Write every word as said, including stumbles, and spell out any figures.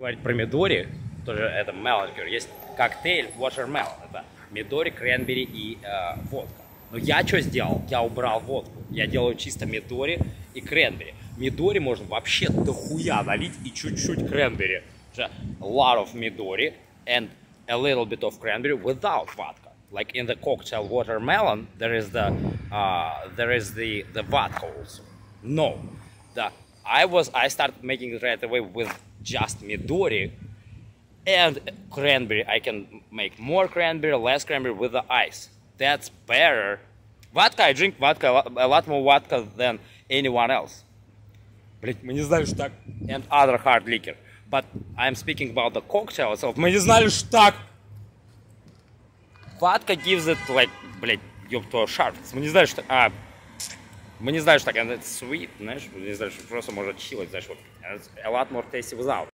Говорить про Midori, тоже это melon liqueur. Есть коктейль watermelon, это Midori, кренбери и э, водка. Но я что сделал? Я убрал водку. Я делаю чисто Midori и кренбери. Midori можно вообще дохуя налить и чуть-чуть кренбери. A lot of Midori and a little bit of cranberry without vodka. Like in the cocktail watermelon, there is the uh, there is the the vodka also. No, the I was I started making it right away with just Midori and cranberry. I can make more cranberry, less cranberry with the ice. That's better. Vodka, I drink vodka a lot more vodka than anyone else. Блять, мы не знали, что так. And other hard liquor. But I'm speaking about the cocktail itself. Мы не знали, что так. Vodka gives it like, блять, ёб твою шарф. Мы не знали, что... А, мы не знали, что так. And it's sweet, знаешь. Мы не знали, что просто может чилить, знаешь. Вот. A lot more tasty without.